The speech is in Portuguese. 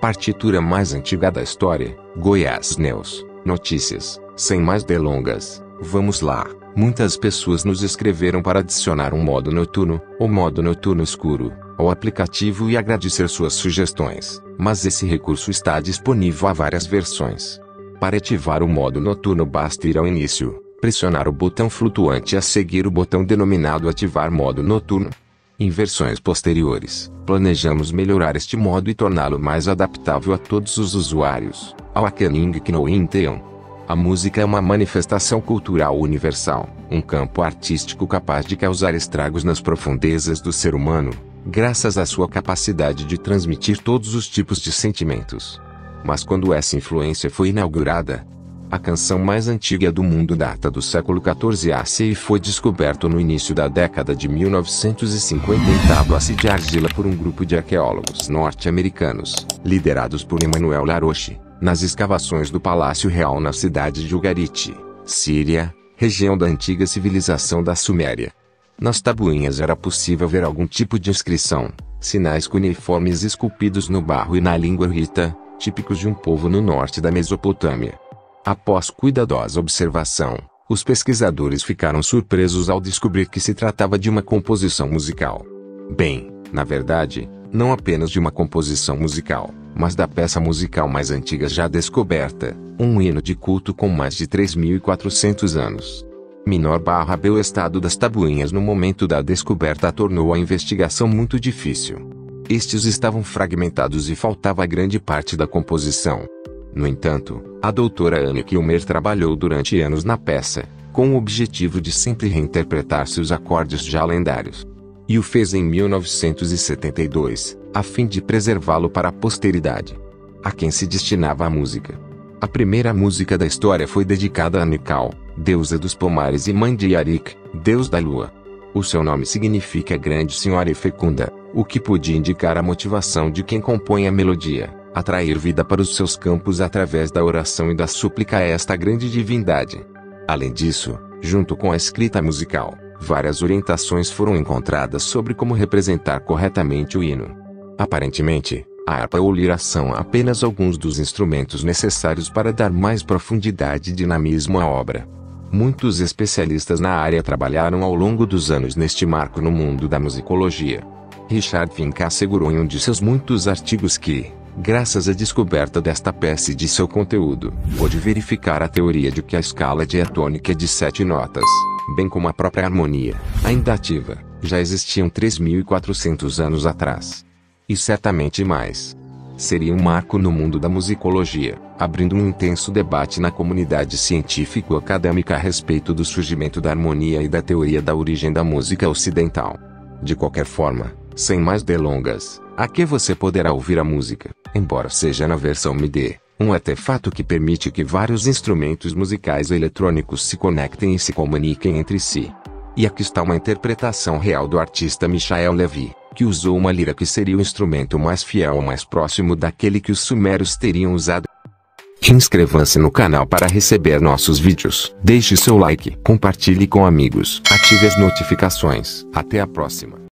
partitura mais antiga da história, Goiás News, notícias. Sem mais delongas, vamos lá. Muitas pessoas nos escreveram para adicionar um modo noturno, ou modo noturno escuro, ao aplicativo e agradecer suas sugestões, mas esse recurso está disponível há várias versões. Para ativar o modo noturno basta ir ao início, pressionar o botão flutuante e a seguir o botão denominado ativar modo noturno. Em versões posteriores, planejamos melhorar este modo e torná-lo mais adaptável a todos os usuários. Awakening Knowinteon. A música é uma manifestação cultural universal, um campo artístico capaz de causar estragos nas profundezas do ser humano, graças à sua capacidade de transmitir todos os tipos de sentimentos. Mas quando essa influência foi inaugurada, a canção mais antiga do mundo data do século XIV AC e foi descoberto no início da década de 1950 em tábuas de argila por um grupo de arqueólogos norte-americanos, liderados por Emmanuel Laroche, nas escavações do Palácio Real na cidade de Ugarit, Síria, região da antiga civilização da Suméria. Nas tabuinhas era possível ver algum tipo de inscrição, sinais cuneiformes esculpidos no barro e na língua rita, típicos de um povo no norte da Mesopotâmia. Após cuidadosa observação, os pesquisadores ficaram surpresos ao descobrir que se tratava de uma composição musical. Bem, na verdade, não apenas de uma composição musical, mas da peça musical mais antiga já descoberta, um hino de culto com mais de 3.400 anos. B. O estado das tabuinhas no momento da descoberta tornou a investigação muito difícil. Estes estavam fragmentados e faltava grande parte da composição. No entanto, a doutora Anne Kilmer trabalhou durante anos na peça, com o objetivo de sempre reinterpretar seus acordes já lendários. E o fez em 1972, a fim de preservá-lo para a posteridade. A quem se destinava a música? A primeira música da história foi dedicada a Nikal, deusa dos pomares e mãe de Yarik, deus da lua. O seu nome significa grande senhora e fecunda, o que podia indicar a motivação de quem compõe a melodia, atrair vida para os seus campos através da oração e da súplica a esta grande divindade. Além disso, junto com a escrita musical, várias orientações foram encontradas sobre como representar corretamente o hino. Aparentemente, a harpa ou lira são apenas alguns dos instrumentos necessários para dar mais profundidade e dinamismo à obra. Muitos especialistas na área trabalharam ao longo dos anos neste marco no mundo da musicologia. Richard Finck assegurou em um de seus muitos artigos que, graças à descoberta desta peça e de seu conteúdo, pôde verificar a teoria de que a escala diatônica de 7 notas, bem como a própria harmonia, ainda ativa, já existiam 3.400 anos atrás. E certamente mais. Seria um marco no mundo da musicologia, abrindo um intenso debate na comunidade científico-acadêmica a respeito do surgimento da harmonia e da teoria da origem da música ocidental. De qualquer forma, sem mais delongas, aqui você poderá ouvir a música, embora seja na versão MIDI, um artefato que permite que vários instrumentos musicais eletrônicos se conectem e se comuniquem entre si. E aqui está uma interpretação real do artista Michael Levy, que usou uma lira que seria o instrumento mais fiel ou mais próximo daquele que os sumérios teriam usado. Inscreva-se no canal para receber nossos vídeos. Deixe seu like, compartilhe com amigos, ative as notificações. Até a próxima.